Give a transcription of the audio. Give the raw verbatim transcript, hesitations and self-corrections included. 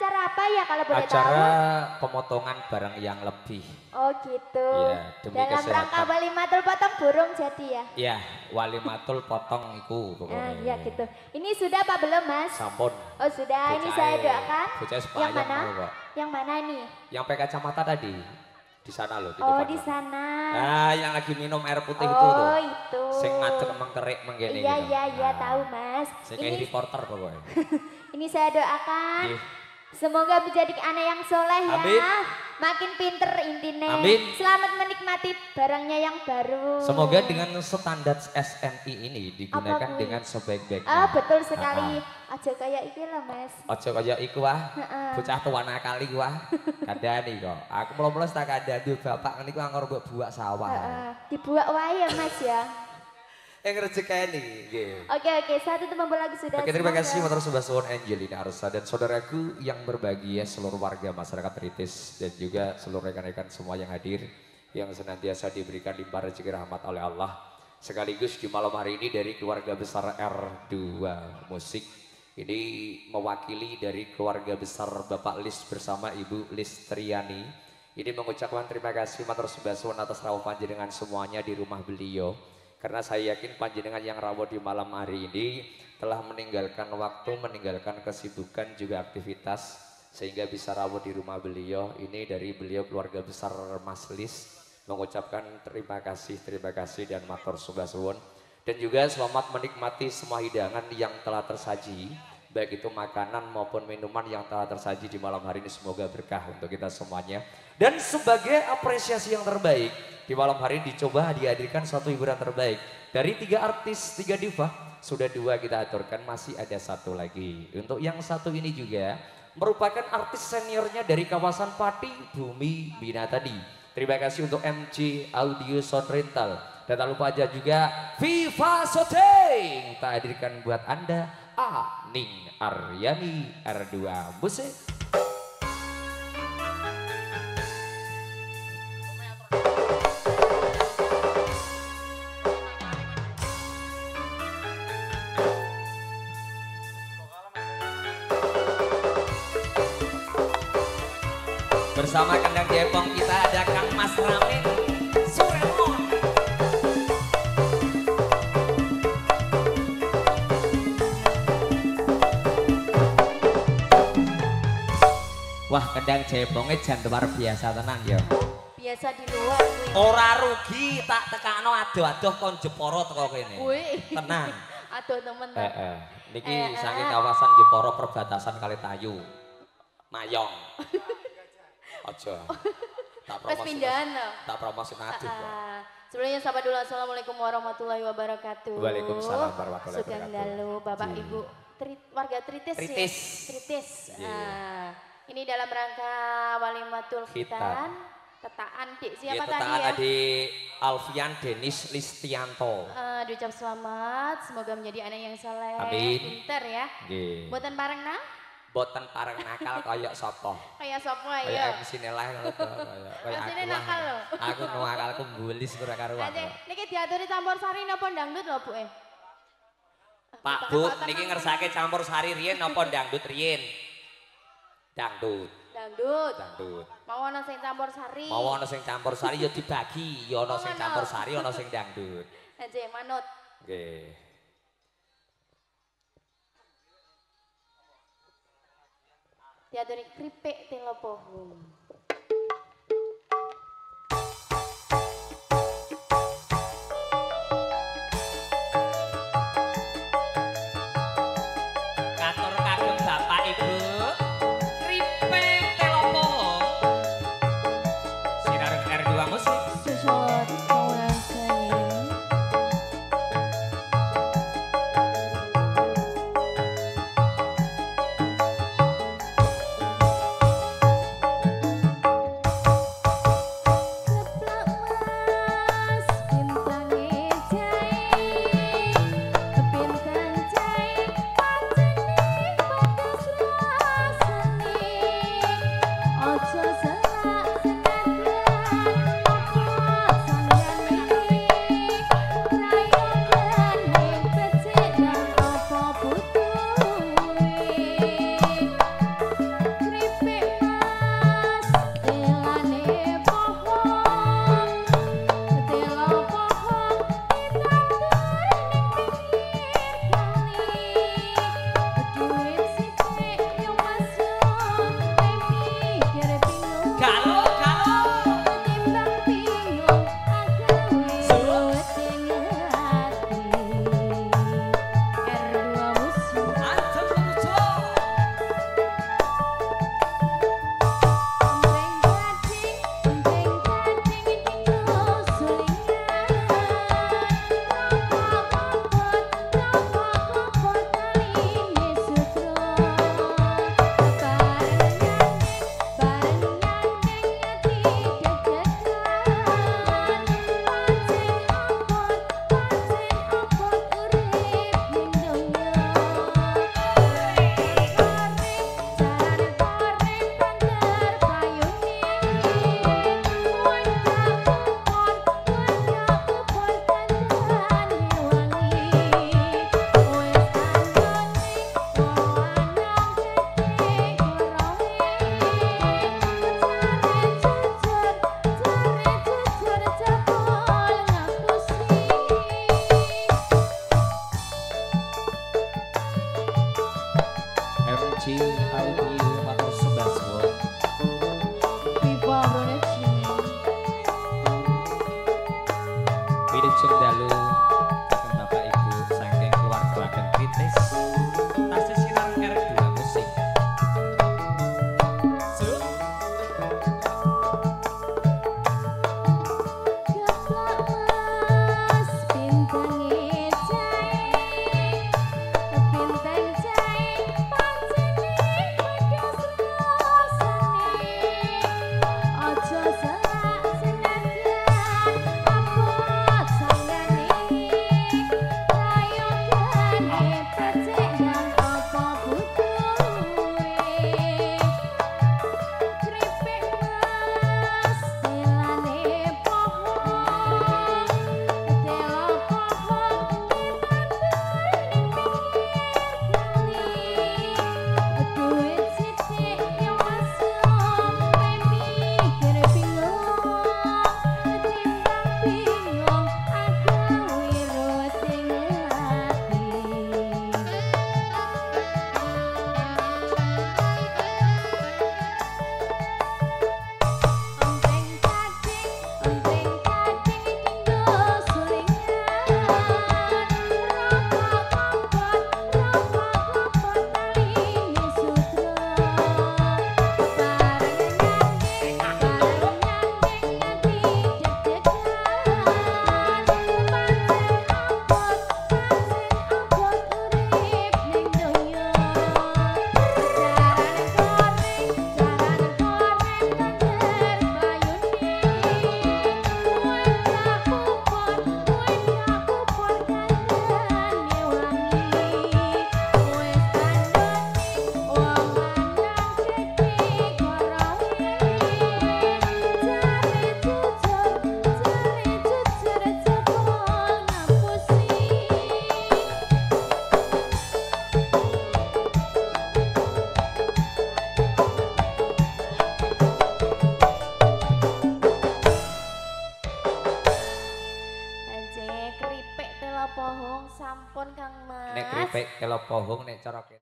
acara apa ya kalau boleh acara tahu? Acara pemotongan barang yang lebih. Oh gitu. Iya, demi Dalam kesehatan. rangka walimatul potong burung jadi ya? Iya, walimatul potong iku pokoknya. Nah, iya gitu. Ini sudah apa belum Mas? Sampun. Oh sudah, ini saya doakan. Yang mana? Yang mana nih? Yang pakai kacamata tadi. Di sana loh. Di oh depan di sana. Nah, yang lagi minum air putih oh, itu tuh. Oh itu. Sing ngadeg mengkerik menggene Iya gitu. iya iya nah, tahu Mas. Saya kayak reporter pokoknya. Ini saya doakan. Ih. Semoga menjadi anak yang soleh ya. Amin. Makin pinter intinya. Amin. Selamat menikmati barangnya yang baru. Semoga dengan standar S N I ini digunakan dengan sebaik-baiknya. Ah betul sekali. Aja kayak iki lah Mas. Aja kayak iku wah. Bocah tuan kali wah. Kandhani kok. Aku mula-mula tak kandhani bapak niku anggar mbok buak sawah. Heeh. Dibuak wae ya Mas ya. Yang rezekani nggih. Oke oke, satu itu membawa lagu sudah. Oke, terima kasih Matur Sobat Suwun Angelina Arsa dan saudaraku yang berbahagia, seluruh warga masyarakat Tritis dan juga seluruh rekan-rekan semua yang hadir yang senantiasa diberikan limpah rezeki rahmat oleh Allah. Sekaligus di malam hari ini dari keluarga besar R dua Musik ini mewakili dari keluarga besar Bapak Lis bersama Ibu Listriani. Ini mengucapkan terima kasih Matur Sobat Suwun atas rawuh panjenengan semuanya di rumah beliau. Karena saya yakin panjenengan yang rawuh di malam hari ini telah meninggalkan waktu, meninggalkan kesibukan juga aktivitas sehingga bisa rawuh di rumah beliau. Ini dari beliau keluarga besar Mas Lis mengucapkan terima kasih, terima kasih dan matur sembah suwun. Dan juga selamat menikmati semua hidangan yang telah tersaji, baik itu makanan maupun minuman yang telah tersaji di malam hari ini, semoga berkah untuk kita semuanya. Dan sebagai apresiasi yang terbaik, di malam hari ini dicoba dihadirkan suatu hiburan terbaik. Dari tiga artis, tiga diva, sudah dua kita aturkan, masih ada satu lagi. Untuk yang satu ini juga merupakan artis seniornya dari kawasan Pati, Bumi, Bina tadi. Terima kasih untuk M C Audio Sound Rental. Dan tak lupa aja juga Viva Shooting. Kita hadirkan buat Anda Aning Aryani R dua Musik. Bersama Kendang Jepong kita ada Kang Mas Ramin Suremon. Wah, Kendang Jepongnya jan luar biasa tenan ya. Biasa di luar kuwi. Ora rugi tak tekakno adoh-adoh kon Jepara teko kene. Tenang. Aduh temen. Heeh. Niki saking kawasan Jepara perbatasan Kalitayu. Mayong. Aja. Tak promosi. Pindahan loh. Tak promosi aduh. Uh, sebelumnya sapa dulu assalamualaikum warahmatullahi wabarakatuh. Waalaikumsalam warahmatullahi Sugeng wabarakatuh. dalu Bapak hmm. Ibu tri, warga Tritis. Tritis. Ya? Tritis. Yeah. Uh, ini dalam rangka walimatul khitan. Tetaan dik siapa ya, tadi ya? Tadi Alfian Denis Listianto. Uh, diucap selamat, semoga menjadi anak yang soleh, Amin. pinter ya. Nggih. Buatan pareng nah? Boten pareng nakal kayak sapa? Kayak sapa ya? Kayak M C Nelah ngono to, kayak kayak aku. nakal lho. Aku nakalku mbulis ora karuan. Ade, niki diaturi campur sari napa dangdut lho, Bu? Eh. Pak Bu, niki ngersake campur sari riyen napa dangdut riyen? Dangdut. Dangdut. Dangdut. Mau ana sing campur sari. Mau ana sing campur sari ya dibagi, ya ana sing campur sari, ana sing dangdut. Aje manut. Nggih. Diaturi kripik telopo. Katur kagem Bapak Ibu. Kripik telopo. Sinareng R dua Musik. Sesot kaulah sayang. kalau pohong nek cara